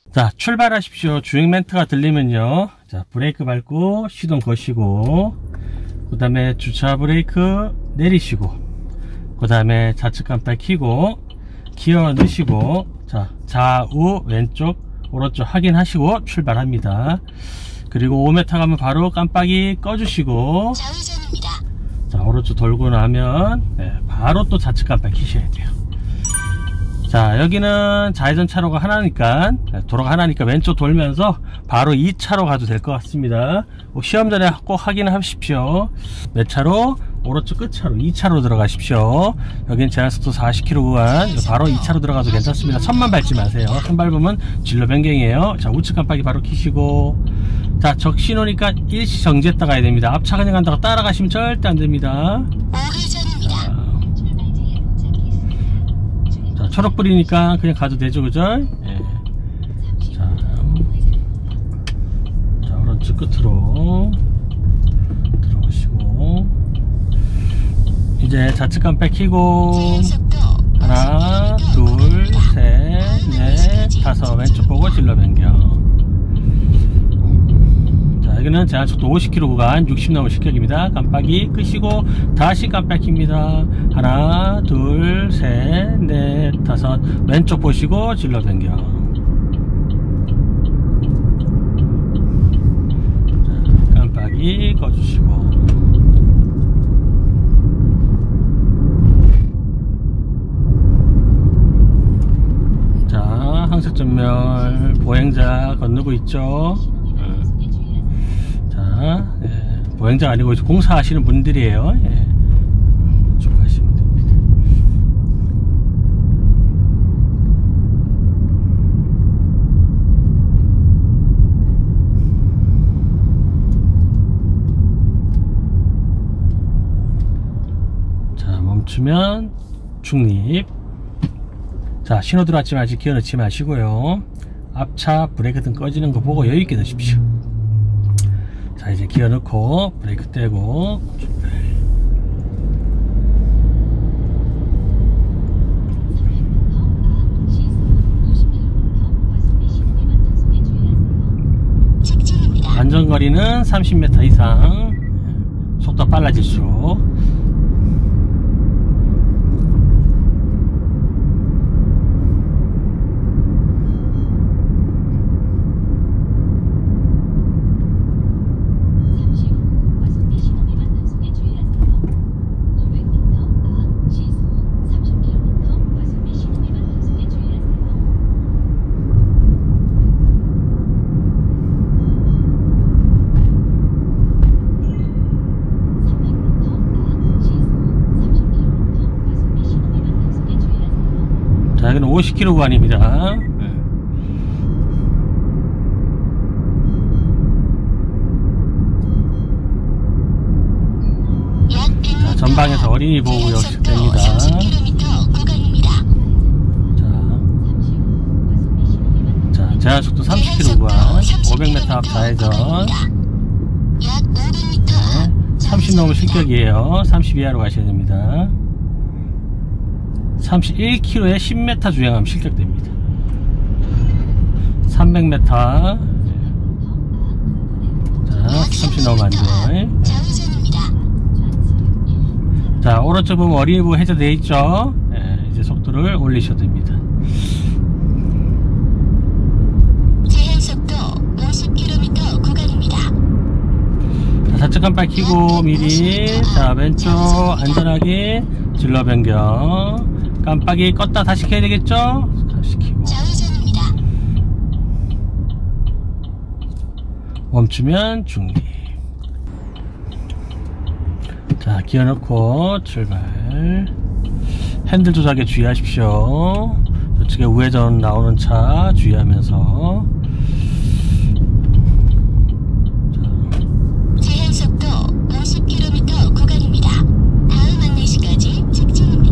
자, 출발하십시오. 주행 멘트가 들리면요. 자, 브레이크 밟고 시동 거시고, 그 다음에 주차 브레이크 내리시고, 그 다음에 좌측 깜빡 켜고, 기어 넣으시고, 자, 좌우 왼쪽 오른쪽 확인하시고 출발합니다. 그리고 5m 가면 바로 깜빡이 꺼주시고, 좌회전입니다. 자, 오른쪽 돌고 나면 바로 또 좌측 깜빡 켜셔야 돼요. 자, 여기는 좌회전 차로가 하나니까, 도로가 하나니까 왼쪽 돌면서 바로 2차로 가도 될 것 같습니다. 시험 전에 꼭 확인하십시오. 몇 차로? 오른쪽 끝차로 2차로 들어가십시오. 여기는 제한속도 40km 구간, 바로 2차로 들어가도 괜찮습니다. 선만 밟지 마세요. 선 밟으면 진로 변경이에요. 자, 우측 깜빡이 바로 켜시고, 자, 적신호니까 일시 정지했다 가야 됩니다. 앞차가 그냥 간다고 따라가시면 절대 안 됩니다. 우회전입니다. 자, 초록불이니까 그냥 가도 되죠, 그죠? 예. 자, 오른쪽 끝으로 들어오시고, 이제 좌측 깜빡 켜고, 하나, 둘, 셋, 넷, 다섯, 왼쪽 보고 진로 변경. 자, 여기는 제한속도 50km 구간 60 넘을 실격입니다. 깜빡이 끄시고 다시 깜빡 킵니다. 하나, 둘, 셋, 넷, 다섯, 왼쪽 보시고 진로 변경. 자, 깜빡이 꺼주시고, 자, 항색 전멸 보행자 건너고 있죠. 자, 보행자 아니고 공사하시는 분들이에요. 쭉 가시면 됩니다. 자, 멈추면 중립. 자, 신호 들어왔지 마시고 기어 넣지 마시고요. 앞차 브레이크 등 꺼지는 거 보고 여유있게 넣으십시오. 자, 이제 기어 넣고 브레이크 떼고 출발. 안전거리는 30m 이상, 속도 빨라질수록. 자, 여기는 50km 구간입니다. 자, 전방에서 어린이 보호구역 시작됩니다. 자, 제한속도 30km 구간, 500m 앞 좌회전. 네, 30 넘으면 실격이에요. 30 이하로 가셔야 됩니다. 31km에 10m 주행하면 실격됩니다. 300m. 자, 30 넘으면 안 돼. 자, 오른쪽 보면 어린이 보호 해제되어 있죠. 이제 속도를 올리셔도 됩니다. 제한속도 50km 구간입니다. 자, 좌측 깜빡 켜고 미리. 자, 왼쪽 안전하게 진로 변경. 깜빡이 껐다 다시 켜야 되겠죠? 다시 켜고 멈추면 중립. 자, 기어 넣고 출발. 핸들 조작에 주의하십시오. 저쪽에 우회전 나오는 차 주의하면서. 제한속도 50km 구간입니다. 다음 안내시까지 직진입니다.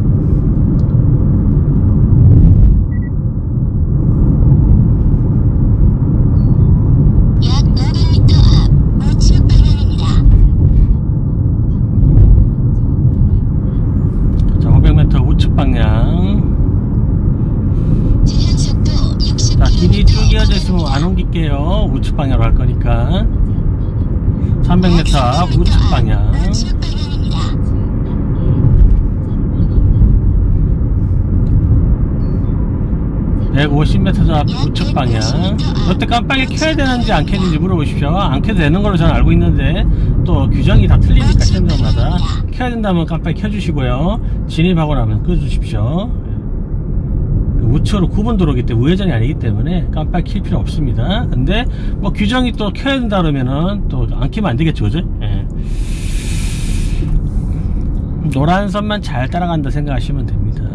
약 500m 앞 우측 방향입니다. 자, 500m 우측 방향. 제한속도 60km. 자, 길이 쭉 300m 앞 우측 방향. 우측 방향입니다. 150m 앞 우측 방향. 이때 깜빡이 켜야 되는지 안 켜야 되는지 물어보십시오. 안 켜도 되는 걸로 저는 알고 있는데 또 규정이 다 틀리니까 시험장마다 켜야 된다면 깜빡이 켜주시고요. 진입하고 나면 끄주십시오. 우측으로 구분도로기 때문에 우회전이 아니기 때문에 깜빡이 킬 필요 없습니다. 근데 뭐 규정이 또 켜야 된다 그러면은 또 안 켜면 안 되겠죠, 그죠? 예. 노란 선만 잘 따라간다 생각하시면 됩니다.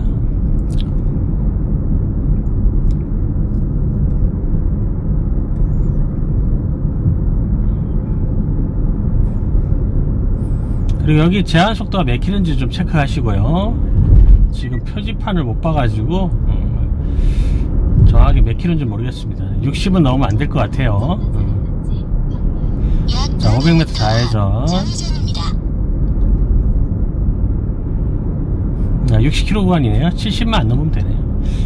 그리고 여기 제한 속도가 몇 킬로인지 좀 체크하시고요. 지금 표지판을 못 봐가지고 정확히 몇 킬로인지 모르겠습니다. 60은 넘으면 안 될 것 같아요. 자, 500m 좌회전. 60km 구간이네요. 70만 안 넘으면 되네요.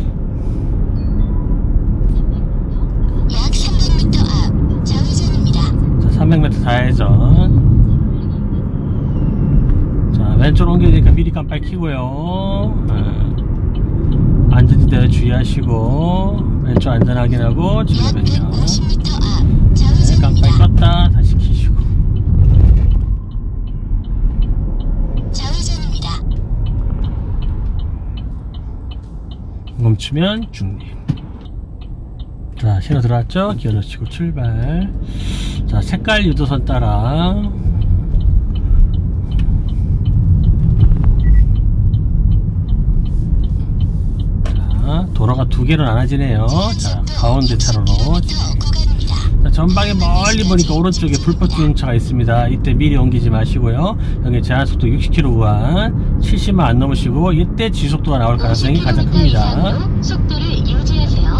약 300m 앞 좌회전입니다. 자, 300m 좌회전. 자, 왼쪽으로 옮겨지니까 미리 깜빡이 켜고요. 안전지대 주의하시고 왼쪽 안전 확인하고 진로 변경. 150m 앞 네, 깜빡이 껐다 다시 켜시고. 좌회전입니다. 멈추면 중립. 자, 신호 들어왔죠? 기어 놓치고 출발. 자, 색깔 유도선 따라. 자, 도로가 두 개로 나눠지네요. 자, 가운데 차로로. 자, 전방에 멀리 보니까 오른쪽에 불법 주행차가 있습니다. 이때 미리 옮기지 마시고요. 여기 제한속도 60km 구간 70만 안 넘으시고 이때 지속도가 나올 가능성이 가장 큽니다. 속도를 유지하세요.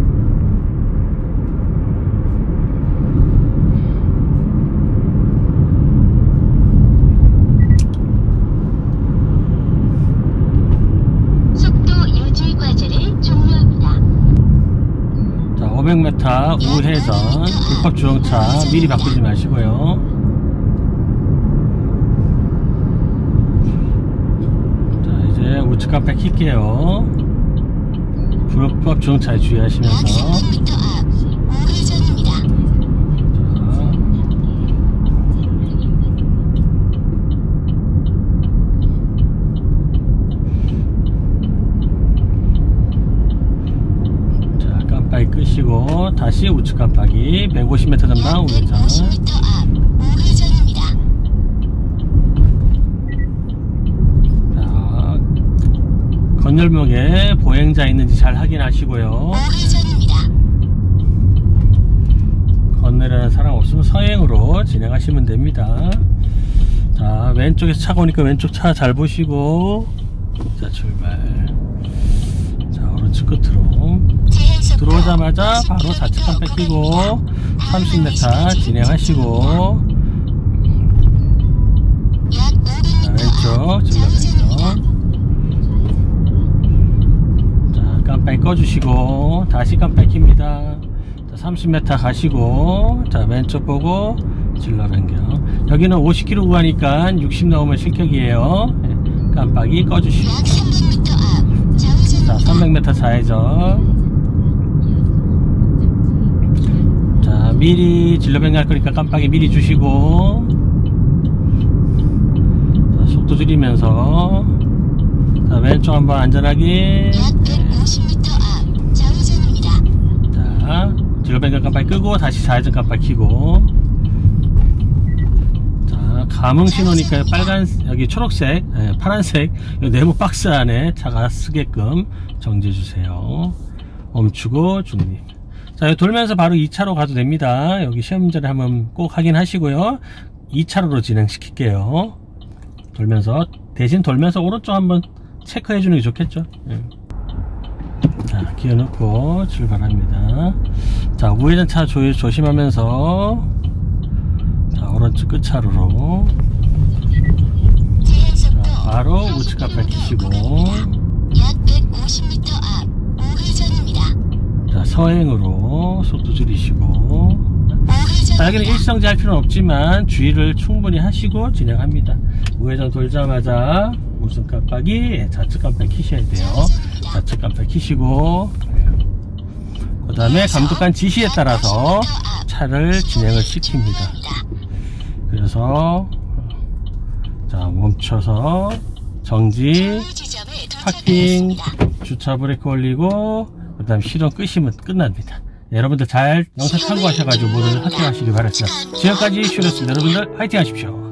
속도 유지 과제를 종료합니다. 자, 500m 우회전 불법 주행차 미리 바꾸지 마시고요. 자, 이제 우측 깜빡 킬게요. 불법 주행차에 약 주의하시면서. 300m 앞 우회전입니다. 자, 깜빡이 끄시고 다시 우측 깜빡이 150m 전방 우회전. 150m 앞 우회전입니다. 자, 건널목에 보행자 있는지 잘 확인하시고요. 우회전입니다. 건너려는 사람 없으면 서행으로 진행하시면 됩니다. 자, 왼쪽에서 차가 오니까 왼쪽 차 잘 보시고. 자, 출발. 자, 오른쪽 끝으로 제한속도 들어오자마자 바로 좌측 깜빡 켜고 30m 진행하시고. 약 500m 자, 왼쪽 진행하시죠. 자, 깜빡이 꺼주시고 다시 깜빡이 킵니다. 자, 30m 가시고. 자, 왼쪽 보고 진로 변경. 여기는 50km 구간이니까 60 넘으면 실격이에요. 네, 깜빡이 꺼주시고. 약 300m 앞 자, 좌회전입니다. 300m 좌회전. 자, 미리 진로 변경할 거니까 깜빡이 미리 주시고. 자, 속도 줄이면서. 자, 왼쪽 한번 안전하게. 약 150m 앞 좌회전입니다. 자, 진로 변경 깜빡이 끄고 다시 좌회전 깜빡이 켜고. 자, 감응 신호니까 빨간, 여기 초록색, 파란색 이 네모 박스 안에 차가 쓰게끔 정지해 주세요. 멈추고 중립. 자, 여기 돌면서 바로 2차로 가도 됩니다. 여기 시험 전에 한번 꼭 확인하시고요. 2차로로 진행시킬게요. 돌면서, 대신 돌면서 오른쪽 한번 체크해 주는 게 좋겠죠. 자, 기어 넣고 출발합니다. 자, 우회전 차 조심하면서. 자, 오른쪽 끝차로로. 제한속도 자, 바로 우측 깜빡 켜시고. 약 150m 앞 우회전입니다. 자, 서행으로 속도 줄이시고. 우회전입니다. 자, 여기는 일성지 할 필요는 없지만 주의를 충분히 하시고 진행합니다. 우회전 돌자마자 우승 깜빡이, 좌측 깜빡이 키셔야 돼요. 좌측 깜빡이 키시고, 그 다음에 감독관 지시에 따라서 차를 진행을 시킵니다. 그래서 자, 멈춰서 정지, 파킹, 주차 브레이크 올리고, 그 다음 시동 끄시면 끝납니다. 여러분들 잘 영상 참고하셔가지고 모두 합격하시기 바랍니다. 지금까지 슈렸습니다. 여러분들 화이팅 하십시오.